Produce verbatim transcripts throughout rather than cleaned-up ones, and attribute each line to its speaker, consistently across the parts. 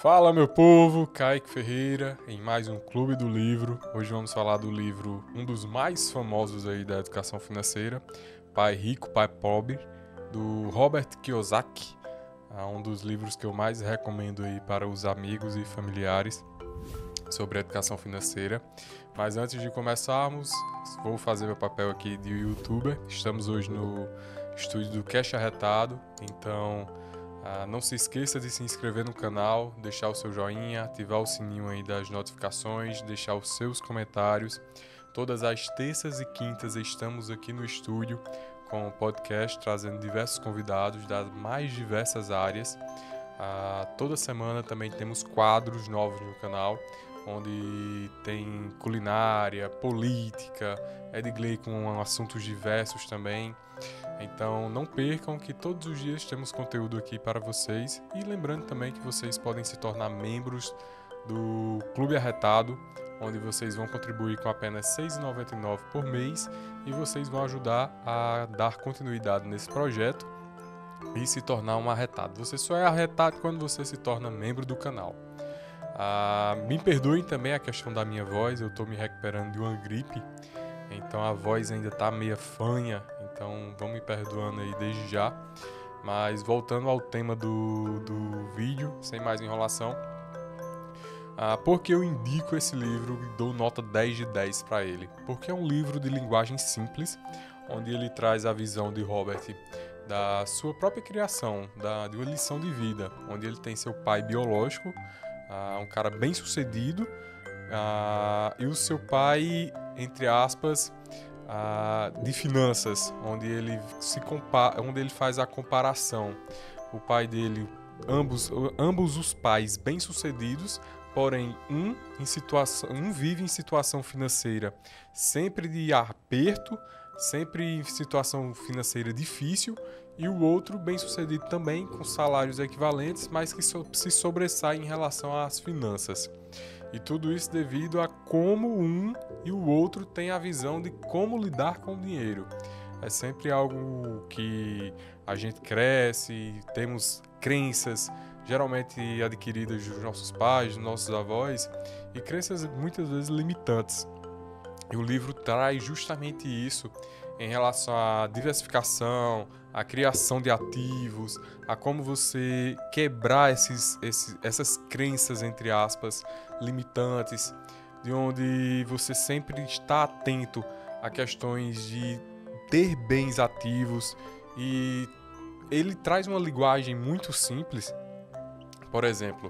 Speaker 1: Fala, meu povo, Kaique Ferreira em mais um Clube do Livro. Hoje vamos falar do livro, um dos mais famosos aí da educação financeira, Pai Rico, Pai Pobre, do Robert Kiyosaki. É um dos livros que eu mais recomendo aí para os amigos e familiares sobre a educação financeira. Mas antes de começarmos, vou fazer meu papel aqui de youtuber. Estamos hoje no estúdio do Cash Arretado, então ah, não se esqueça de se inscrever no canal, deixar o seu joinha, ativar o sininho aí das notificações, deixar os seus comentários. Todas as terças e quintas estamos aqui no estúdio com o podcast, trazendo diversos convidados das mais diversas áreas. Ah, toda semana também temos quadros novos no canal, onde tem culinária, política, Edgley com assuntos diversos também. Então não percam que todos os dias temos conteúdo aqui para vocês. E lembrando também que vocês podem se tornar membros do Clube Arretado, onde vocês vão contribuir com apenas seis reais e noventa e nove centavos por mês e vocês vão ajudar a dar continuidade nesse projeto e se tornar um arretado. Você só é arretado quando você se torna membro do canal. Ah, me perdoem também a questão da minha voz, eu estou me recuperando de uma gripe, então a voz ainda está meio fanha, então vão me perdoando aí desde já. Mas voltando ao tema do, do vídeo, sem mais enrolação, ah, por que eu indico esse livro e dou nota dez de dez para ele? Porque é um livro de linguagem simples, onde ele traz a visão de Robert da sua própria criação, da, de uma lição de vida, onde ele tem seu pai biológico, Uh, um cara bem sucedido, uh, e o seu pai, entre aspas, uh, de finanças, onde ele, se compa- onde ele faz a comparação. O pai dele, ambos, ambos os pais bem sucedidos, porém um, em situação, um vive em situação financeira sempre de aperto, sempre em situação financeira difícil, e o outro bem sucedido também, com salários equivalentes, mas que so- se sobressai em relação às finanças. E tudo isso devido a como um e o outro têm a visão de como lidar com o dinheiro. É sempre algo que a gente cresce, temos crenças geralmente adquiridas dos nossos pais, dos nossos avós, e crenças muitas vezes limitantes. E o livro traz justamente isso em relação à diversificação, à criação de ativos, a como você quebrar esses, esses, essas crenças, entre aspas, limitantes, de onde você sempre está atento a questões de ter bens ativos. E ele traz uma linguagem muito simples. Por exemplo,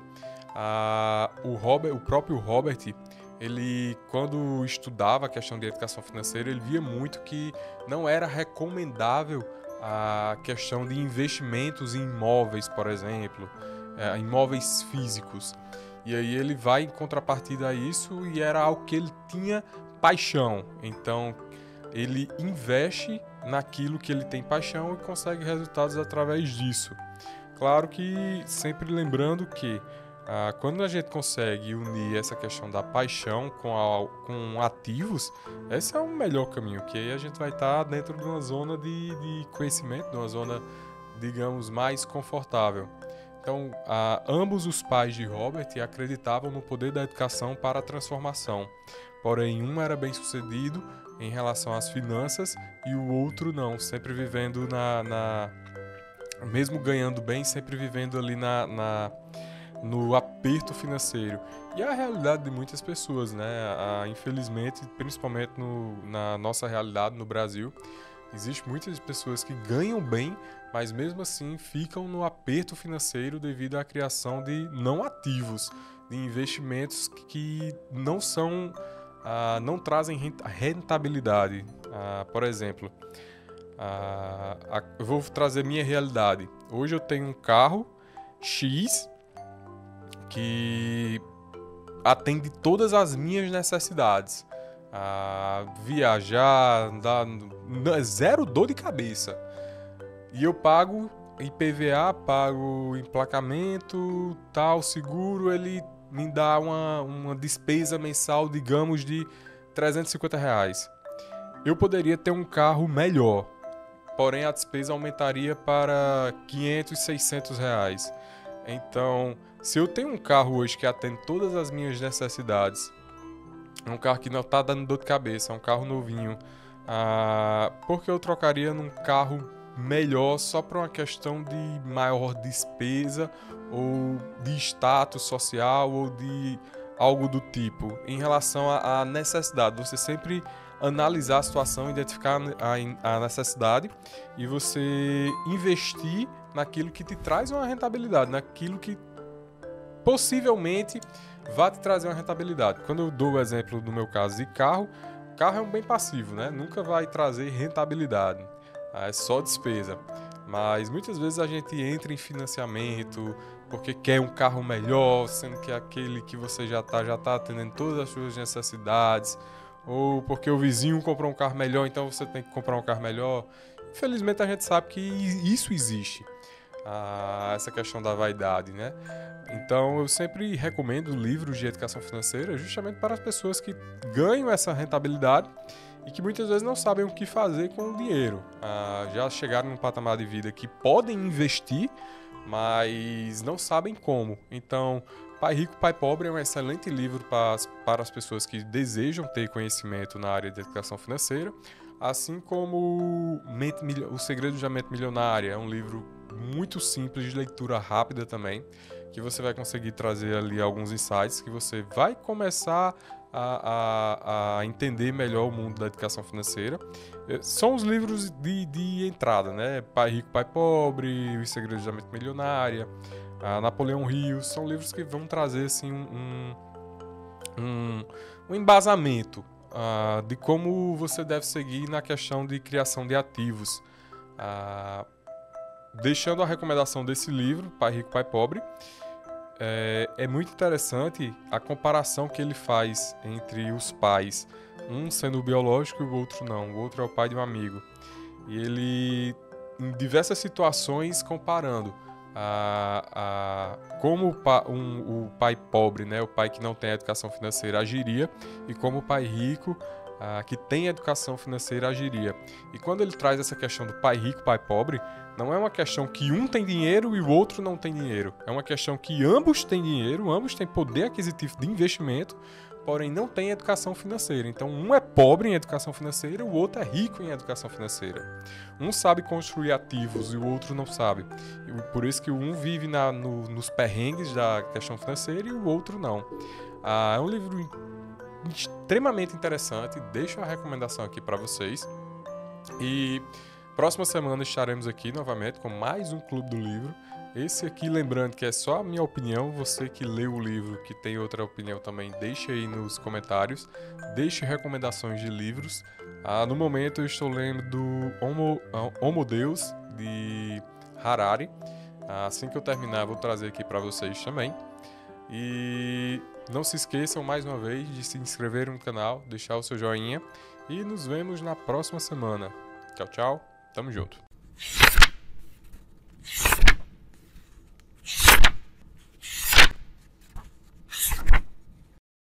Speaker 1: a, o, Robert, o próprio Robert, ele, quando estudava a questão de educação financeira, ele via muito que não era recomendável a questão de investimentos em imóveis, por exemplo, é, imóveis físicos. E aí ele vai em contrapartida a isso, e era algo que ele tinha paixão. Então ele investe naquilo que ele tem paixão e consegue resultados através disso. Claro que sempre lembrando que Ah, quando a gente consegue unir essa questão da paixão com, a, com ativos, esse é o melhor caminho, que aí a gente vai estar dentro de uma zona de, de conhecimento, de uma zona, digamos, mais confortável. Então, ah, ambos os pais de Robert acreditavam no poder da educação para a transformação, porém um era bem sucedido em relação às finanças e o outro não, sempre vivendo na... na mesmo ganhando bem, sempre vivendo ali na... na no aperto financeiro. E é a realidade de muitas pessoas, né? Ah, infelizmente, principalmente no, na nossa realidade no Brasil, existem muitas pessoas que ganham bem, mas mesmo assim ficam no aperto financeiro devido à criação de não ativos, de investimentos que não são, ah, não trazem rentabilidade. Ah, por exemplo, ah, eu vou trazer minha realidade. Hoje eu tenho um carro X que atende todas as minhas necessidades. Ah, viajar, dá zero dor de cabeça. E eu pago I P V A, pago emplacamento, tal, seguro, ele me dá uma, uma despesa mensal, digamos, de trezentos e cinquenta reais. Eu poderia ter um carro melhor, porém a despesa aumentaria para quinhentos, seiscentos reais. Então, se eu tenho um carro hoje que atende todas as minhas necessidades, é um carro que não está dando dor de cabeça, é um carro novinho, ah, por que eu trocaria num carro melhor só por uma questão de maior despesa ou de status social ou de algo do tipo? Em relação à necessidade, você sempre analisar a situação, identificar a necessidade e você investir naquilo que te traz uma rentabilidade, naquilo que possivelmente vai te trazer uma rentabilidade. Quando eu dou o exemplo do meu caso de carro, carro é um bem passivo, né? Nunca vai trazer rentabilidade, é só despesa. Mas muitas vezes a gente entra em financiamento porque quer um carro melhor, sendo que aquele que você já está já tá atendendo todas as suas necessidades, ou porque o vizinho comprou um carro melhor, então você tem que comprar um carro melhor. Infelizmente a gente sabe que isso existe, ah, essa questão da vaidade, né? Então eu sempre recomendo livros de educação financeira justamente para as pessoas que ganham essa rentabilidade e que muitas vezes não sabem o que fazer com o dinheiro. Ah, já chegaram num patamar de vida que podem investir, mas não sabem como. Então, Pai Rico, Pai Pobre é um excelente livro para, para as pessoas que desejam ter conhecimento na área de educação financeira, assim como Mente, O Segredo da Mente Milionária. É um livro muito simples, de leitura rápida também, que você vai conseguir trazer ali alguns insights que você vai começar a, a, a entender melhor o mundo da educação financeira. São os livros de, de entrada, né? Pai Rico, Pai Pobre, Os Segredos da Mente Milionária, a Napoleão Hill, são livros que vão trazer assim, um, um, um embasamento uh, de como você deve seguir na questão de criação de ativos. Uh, deixando a recomendação desse livro, Pai Rico, Pai Pobre, é, é muito interessante a comparação que ele faz entre os pais, um sendo biológico e o outro não, o outro é o pai de um amigo. E ele, em diversas situações, comparando a, a, como o, pa, um, o pai pobre, né, o pai que não tem educação financeira, agiria, e como o pai rico, a, que tem educação financeira, agiria. E quando ele traz essa questão do pai rico, pai pobre, não é uma questão que um tem dinheiro e o outro não tem dinheiro. É uma questão que ambos têm dinheiro, ambos têm poder aquisitivo de investimento, porém não têm educação financeira. Então um é pobre em educação financeira, o outro é rico em educação financeira. Um sabe construir ativos e o outro não sabe. E por isso que um vive na, no, nos perrengues da questão financeira e o outro não. Ah, é um livro extremamente interessante, deixo a recomendação aqui para vocês. E próxima semana estaremos aqui novamente com mais um Clube do Livro. Esse aqui, lembrando que é só a minha opinião, você que leu o livro, que tem outra opinião também, deixe aí nos comentários, deixe recomendações de livros. Ah, no momento eu estou lendo do Homo, Homo Deus, de Harari. Ah, assim que eu terminar, vou trazer aqui para vocês também. E não se esqueçam mais uma vez de se inscrever no canal, deixar o seu joinha e nos vemos na próxima semana. Tchau, tchau. Tamo junto.